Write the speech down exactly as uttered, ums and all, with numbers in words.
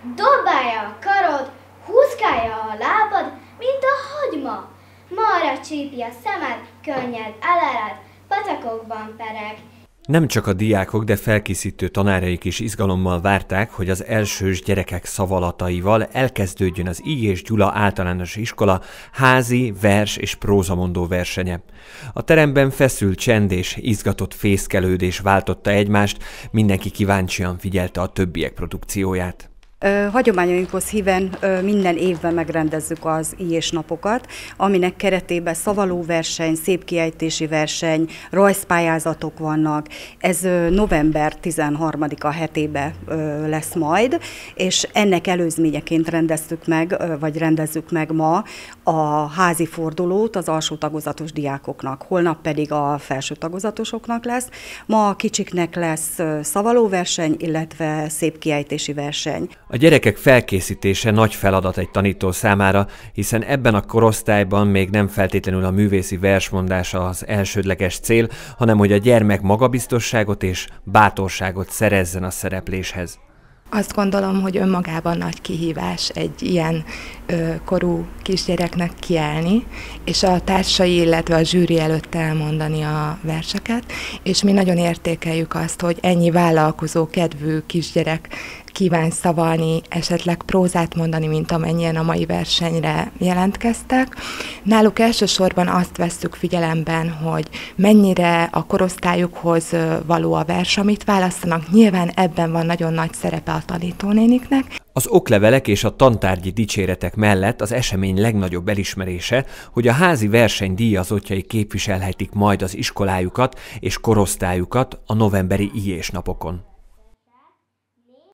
Dobálja a karod, húzgálja a lábad, mint a hagyma. Marra csípi a szemed, könnyed elerед, patakokban pereg. Nem csak a diákok, de felkészítő tanáraik is izgalommal várták, hogy az elsős gyerekek szavalataival elkezdődjön az I. és Gyula általános iskola házi, vers és prózamondó versenye. A teremben feszült csend és izgatott fészkelődés váltotta egymást, mindenki kíváncsian figyelte a többiek produkcióját. Hagyományainkhoz híven minden évben megrendezzük az I és napokat, aminek keretében szavalóverseny, szépkiejtési verseny, rajzpályázatok vannak. Ez november tizenharmadika hetében lesz majd, és ennek előzményeként rendeztük meg, vagy rendezzük meg ma a házi fordulót az alsó tagozatos diákoknak, holnap pedig a felső tagozatosoknak lesz. Ma a kicsiknek lesz szavalóverseny, illetve szépkiejtési verseny. A gyerekek felkészítése nagy feladat egy tanító számára, hiszen ebben a korosztályban még nem feltétlenül a művészi versmondás az elsődleges cél, hanem hogy a gyermek magabiztosságot és bátorságot szerezzen a szerepléshez. Azt gondolom, hogy önmagában nagy kihívás egy ilyen ö, korú kisgyereknek kiállni, és a társai, illetve a zsűri előtt elmondani a verseket, és mi nagyon értékeljük azt, hogy ennyi vállalkozó kedvű kisgyerek kíván szavalni, esetleg prózát mondani, mint amennyien a mai versenyre jelentkeztek. Náluk elsősorban azt vesszük figyelemben, hogy mennyire a korosztályukhoz való a vers, amit választanak. Nyilván ebben van nagyon nagy szerepe a tanítónéniknek. Az oklevelek és a tantárgyi dicséretek mellett az esemény legnagyobb elismerése, hogy a házi verseny díjazottjai képviselhetik majd az iskolájukat és korosztályukat a novemberi I és napokon.